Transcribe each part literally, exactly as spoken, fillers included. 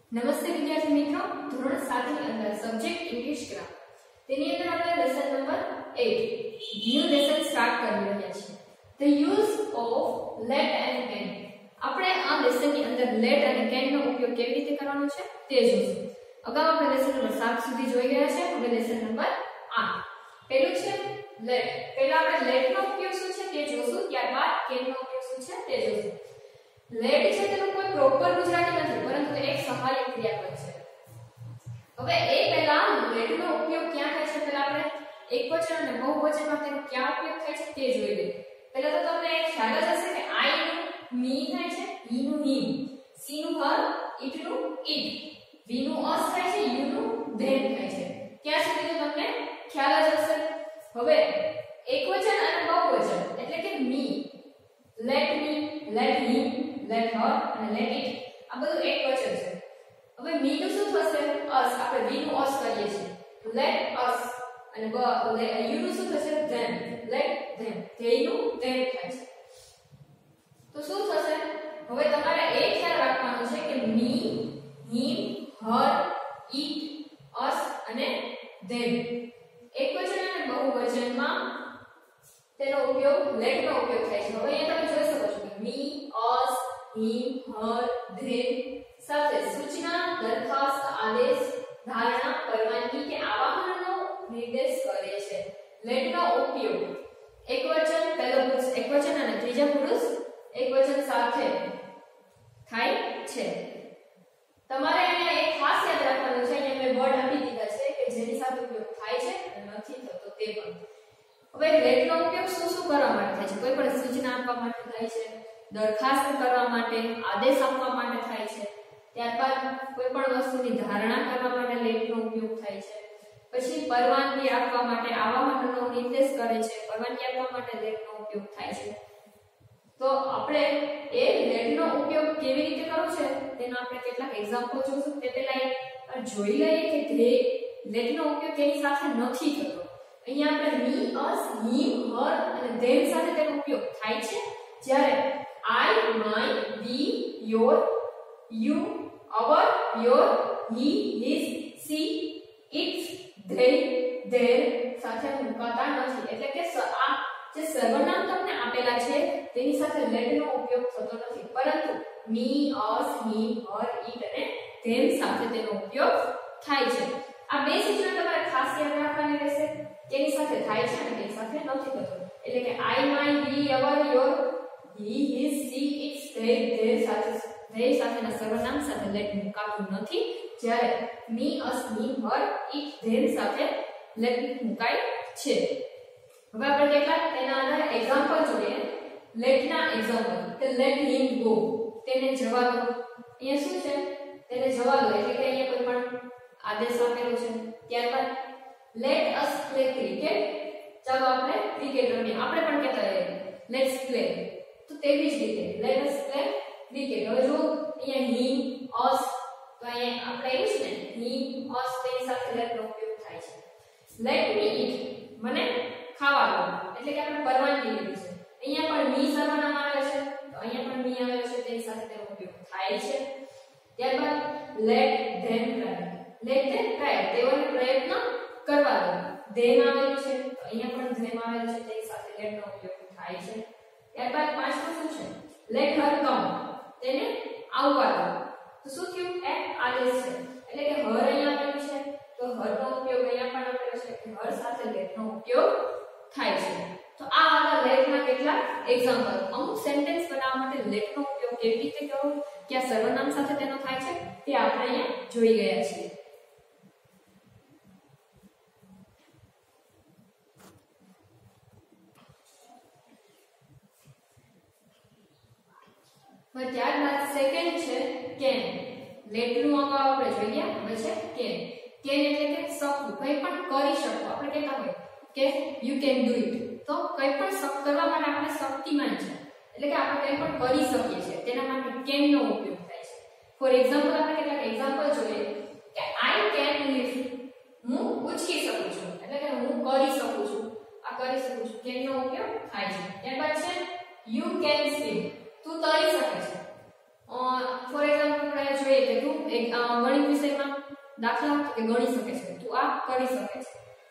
નમસ્તે વિદ્યાર્થી મિત્રો, ધોરણ સાત ની અંદર સબ્જેક્ટ ઇંગ્લિશ ગ્રામર તેની અંદર આપણે લેસન નંબર આઠ ન્યૂ લેસન સ્ટાર્ટ કરી રહ્યા છીએ. The use of let and can. આપણે આ લેસન ની અંદર લેટ અને કેન નો ઉપયોગ કેવી રીતે કરવાનો છે તે જોઈશું. અગાઉ આપણે લેસન નંબર સાત સુધી જોઈ ગયા છે. હવે લેસન નંબર આઠ. પહેલું છે લેટ. પહેલા આપણે લેટ નો ઉપયોગ શું છે તે જોઈશું, ત્યારબાદ કેન નો ઉપયોગ શું છે તે જોઈશું. લેટ છે તેનું કોઈ પ્રોપર ગુજરાતી નથી, પરંતુ તે એક સહાયક ક્રિયાપદ છે. હવે એ પહેલા લેટ નો ઉપયોગ ક્યાં થાય છે પહેલા આપણે એકવચન અને બહુવચનમાં તેનો ક્યાં ઉપયોગ થાય છે તે જોઈ લઈએ. પહેલા તો તમને એક ખ્યાલ જ હશે કે આઈ નું મી થાય છે, હી નું હિમ, સી નું હર, ઈટ નું ઈટ, વી નું અસ થાય છે, યુ નું ધેમ થાય છે. ત્યાં સુધી તો તમને ખ્યાલ જ હશે. હવે એકવચન અને બહુવચન એટલે કે me, let me, let him, let her અને લેટ ઇટ, આ બધું એક વચન છે. હવે મી નું શું થશે? અસ. આપણે વી નું અસ કરીએ છીએ, લેટ અસ. અને યુ નું શું થશે? ધેમ, લેટ ધેમ. ધે નું ધેમ થાય છે. તો શું થશે? હવે તમારે એ ખ્યાલ રાખવાનો છે કે મી, હિમ, હર, ઇટ, અસ અને ધેમ એકવચન અને બહુવચનમાં તેનો ઉપયોગ લેટ નો ઉપયોગ થાય છે. હવે અહીંયા તમે જોઈ શકો છો કે મી, અસ, him, her, them સાથે સૂચના, દરખાસ્ત, આદેશ, ધારણા, પરવાનગી કે આવાહનનો નિર્દેશ કરે છે. લેટ નો ઉપયોગ એકવચન, પહેલો પુરુષ એકવચન અને ત્રીજા પુરુષ એકવચન સાથે થાય છે. તમારે અહીંયા એક ખાસ યાદ રાખવાનું છે, અહીંયા મેં વર્ડ આપી દીધા છે કે જેની સાથે ઉપયોગ થાય છે અને નથી થતો તે પણ. હવે લેટ નો ઉપયોગ શું શું કરવા માટે થાય છે? કોઈ પણ સૂચના આપવા માટે થાય છે, દરખાસ્ત કરવા માટે, આદેશ આપવા માટે થાય છે, ત્યારબાદ કોઈ પણ વસ્તુની ધારણા કરવા માટે લેટ નો ઉપયોગ થાય છે, પછી પરવાનગી આપવા માટે, આવાહનનો નિર્દેશ કરે છે, પરવાનગી આપવા માટે લેટ નો ઉપયોગ થાય છે. તો આપણે એ લેટ નો ઉપયોગ કેવી રીતે કરવો છે તેના આપણે કેટલાક એક્ઝામ્પલ જોઈશું. તે પહેલા એક જોઈ લઈએ કે તે લેટ નો ઉપયોગ તેની સાથે નથી થતો. અહીંયા આપણે મી, અસ, હિમ, હર અને ધેમ સાથે તેનો ઉપયોગ થાય છે. જ્યારે I, mine, we, your, you, our, your, he, his, she, its, they, their સાથે મુકાતા નથી. એટલે કે આ જે સર્વનામ તમને આપેલા છે તેની સાથે લેટ નો ઉપયોગ થતો નથી, પરંતુ me, us, him, her, it અને them સાથે તેનો ઉપયોગ થાય છે. આ બે સૂચના તમારે ખાસ યાદ રાખવાની રહેશે. તેની સાથે થાય છે અને તેની સાથે નથી થતો. એટલે કે I, mine, we, our, your, he, his, she, its, they, their સાથે they સાથેના સર્વનામ સાથે લેટ મુકાતું નથી. જ્યારે me, us, him, her, it, them સાથે લેટ મુકાય છે. હવે આપણે કેટલાક તેના આધારે એક્ઝામ્પલ જોઈએ. લેટના એક્ઝામ્પલ કે લેટ him go, તેને જવા દો. અહીંયા શું છે? તેને જવા દો એટલે કે અહીંયા કોઈ પણ આદેશ આપેલો છે. ત્યારબાદ લેટ us play cricket, ચાલો આપણે ક્રિકેટ રમીએ. આપણે પણ કહેતા હોઈએ લેટ્સ પ્લે. તો તેવી જ રીતે લેટ અસ પ્લે ક્રિકેટ. હવે જો અહીંયા him, us, તો અહીંયા આપણે એવું છે ને him, us તેની સાથે લેટ નો ઉપયોગ થાય છે. લેટ મી ઈટ, મને ખાવા દો એટલે કે આપણે પરવાનગી લીધી છે. અહીંયા પણ મી સર્વનામ આવે છે, તો અહીંયા પણ મી આવે છે, તેની સાથે તેનો ઉપયોગ થાય છે. ત્યારબાદ let them try, let them try, તેઓને પ્રયત્ન કરવા દો. ધેમ આવેલું છે, તો અહીંયા પણ ધેમ આવેલું છે, તેની સાથે લેટ નો ઉપયોગ થાય છે. ત્યારબાદ પાંચમું શું છે? લેટ હર કમ, તેને આવવા દો. તો શું થયું? એક આદેશ છે એટલે કે હર અહીંયા આપેલું છે, તો હર નો ઉપયોગ અહીંયા પણ આપેલો છે કે હર સાથે લેટ નો ઉપયોગ થાય છે. તો આ હતા લેટ ના કેટલાક એક્ઝામ્પલ. અમુક સેન્ટેન્સ બનાવવા માટે લેટ નો ઉપયોગ કેવી રીતે કરવો, કયા સર્વનામ સાથે તેનો થાય છે તે આપણે અહીંયા જોઈ ગયા છીએ. ત્યારબાદ સેકન્ડ છે કેન. લેટ નું અગાઉ આપણે જોઈ ગયા, હવે છે કેન. કેન એટલે કે શકવું, કંઈ પણ કરી શકો. આપણે કહેતા હોય કે યુ કેન ડુ ઇટ, તો કંઈ પણ શક કરવા માટે આપણે શક્તિમાન છે એટલે કે આપણે કંઈ પણ કરી શકીએ છીએ, તેના માટે કેન નો ઉપયોગ થાય છે. ફોર એક્ઝામ્પલ આપણે કેટલાક એક્ઝામ્પલ જોઈએ કે આઈ કેન લિફ્ટ, હું ઉચકી શકું છું એટલે કે હું કરી શકું છું, આ કરી શકું છું, કેન નો ઉપયોગ થાય છે. ત્યારબાદ છે યુ કેન સ્વિમ, તું તરી શકે છે. ફોર એક્ઝામ્પલ આપણે જોઈએ કે તું એક ગણિત વિષયમાં દાખલા કે ગણી શકે છે, તો આ કરી શકે છે.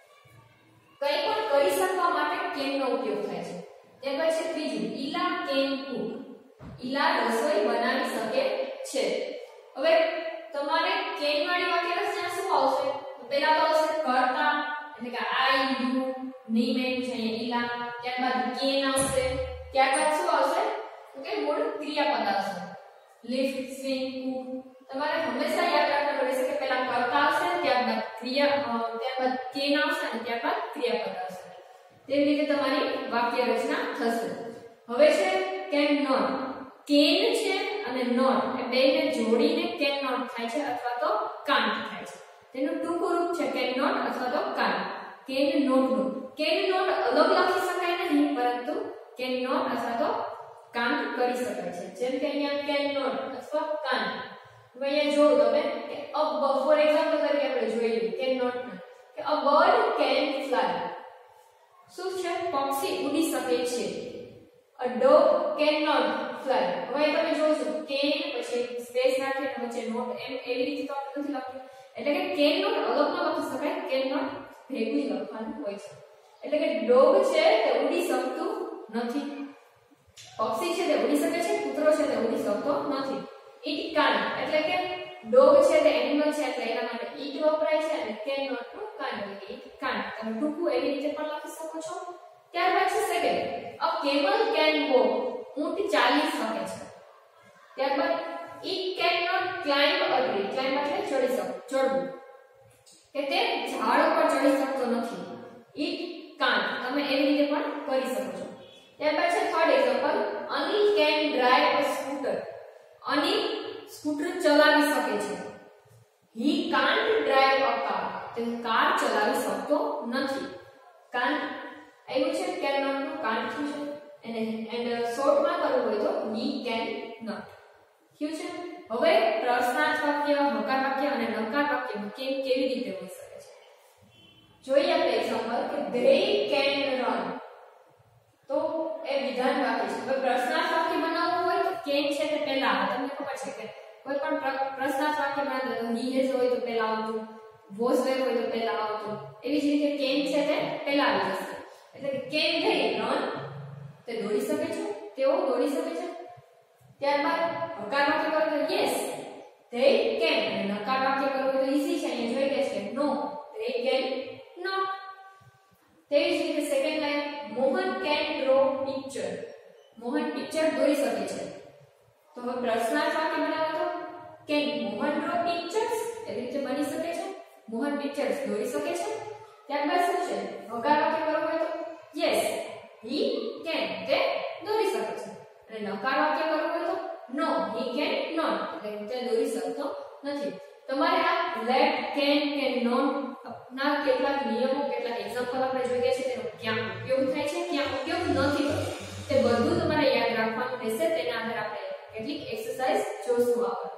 કંઈ પણ કરી શકવા માટે કેન નો ઉપયોગ થાય છે. ત્યાર પછી ત્રીજું, ઈલા કેન કુક. ઈલા રસોઈ બનાવી શકે છે. હવે તમારે કેન વાળી વાક્ય રચના શું આવશે? તો પહેલા તો આવશે કર્તા, એટલે કે આઈ યુ નેમ છે ઈલા. ત્યારબાદ કેન આવશે. ત્યારબાદ શું આવશે? તો કે મૂળ ક્રિયાપદ આવશે. Lift, swing, cook. તમારે હંમેશા યાદ રાખવાનું રહેશે કે પહેલા કર્તા આવશે, ત્યારબાદ ક્રિયા, ત્યારબાદ કેન આવશે અને ત્યારબાદ ક્રિયાપદ આવશે. તેવી રીતે તમારી વાક્ય રચના થશે. હવે છે કેન નોટ. કેન છે અને નોટ એ બેને જોડીને કેન નોટ થાય છે અથવા તો કાન્ટ થાય છે. તેનું ટૂંકું રૂપ છે કેન નોટ અથવા તો કાન્ટ. કેન નોટ નું કેન નોટ અલગ લખી શકાય નહીં, પરંતુ કેન નોટ અથવા તો કાન્ટ કરી શકાય છે. જેમ કે અહીંયા કેન નોટ અથવા કાન્ટ. હવે અહીંયા જોવો તમે કે અ ફોર એક્ઝામ્પલ તરીકે આપણે જોઈ લઈએ કેન નોટ કે અ બર્ડ કેન ફ્લાય. શું છે? પક્ષી ઉડી શકે છે. A dog can not fly. હવે તમે જોશો કેન પછી સ્પેસ નાખીને વચ્ચે નોટ એમ એવી રીતે તો આપણે નથી લખ્યું. એટલે કે કેન નોટ અલગ ન લખી શકાય, કેન નોટ ભેગું જ લખવાનું હોય છે. એટલે કે ડોગ છે તે ઉડી શકતું નથી. પક્ષી છે તે ઉડી શકે છે, કૂતરો છે તે ઉડી શકતો નથી. ઈટ કાન્ટ એટલે કે ડોગ છે તે એનિમલ છે એટલે એના માટે ઈટ વપરાય છે અને કેન નોટ નું કાન્ટ એટલે કે ઈટ કાન્ટ. તમે ટૂંકું એવી રીતે પણ લખી શકો છો. ત્યારબાદ છે second, a camel can walk. ઊંટ ચાલી શકે છે. ત્યારબાદ it can not climb a tree. Climb એટલે ચડી શકવું, ચડવું. કે તે ઝાડ ઉપર ચડી શકતો નથી. ઈટ કાન્ટ તમે એવી રીતે પણ કરી શકો છો. ત્યારબાદ છે third example, Anil can drive a scooter. Anil scooter ચલાવી શકે છે. He can't drive a car. તે કાર ચલાવી શકતો નથી. કાન્ટ આવ્યું છે કેન નોટ નું કાન્ટ થયું છે. અને એન્ડ શોર્ટમાં કરવું હોય તો હી કેન નોટ થયું છે. હવે પ્રશ્નાર્થ વાક્ય, હકાર વાક્ય અને નકાર વાક્યમાં કેમ કેવી રીતે હોઈ શકે છે જોઈએ આપણે એક્ઝામ્પલ કે they can run. તો એ વિધાન વાક્ય છે. હવે પ્રશ્નાર્થ વાક્ય બનાવવું હોય તો કેન છે તે પહેલા આવે. તમને ખબર છે કે કોઈ પણ પ્રશ્નાર્થ વાક્ય બનાવતા તો he has હોય તો પહેલા આવતું, was there હોય તો પહેલા આવતું. એવી જ રીતે કેન છે તે પહેલા આવી જશે. એટલે કે કેન they run, તે દોડી શકે છે, તેઓ દોડી શકે છે. ત્યારબાદ હકાર વાક્ય કરો તો yes they can. અને નકાર વાક્ય કરો તો ઈઝી છે. અહીંયા જોઈ લે છે no they can not. તેવી જ રીતે second line, Mohan can draw picture. Mohan picture દોરી શકે છે. તો હવે પ્રશ્નાર્થ વાક્ય બનાવો તો can મોહન draw pictures એવી રીતે બની શકે છે. મોહન પિક્ચર્સ દોરી શકે છે. ત્યારબાદ શું છે? હકાર વાક્ય કરો હોય તો yes he can. તે દોરી શકે છે. અને નકાર વાક્ય કરવું હોય તો no he can not. એટલે તે દોરી શકતો નથી. તમારે આ let, can, can not ના કેટલાક નિયમો, કેટલાક એક્ઝામ્પલ આપણે જોઈએ છે તેનો ક્યાં ઉપયોગ થાય છે, ક્યાં ઉપયોગ નથી થતો, તે બધું તમારે યાદ રાખવાનું રહેશે. તેના આધારે આપણે કેટલીક એક્સરસાઇઝ જોશું. આપણે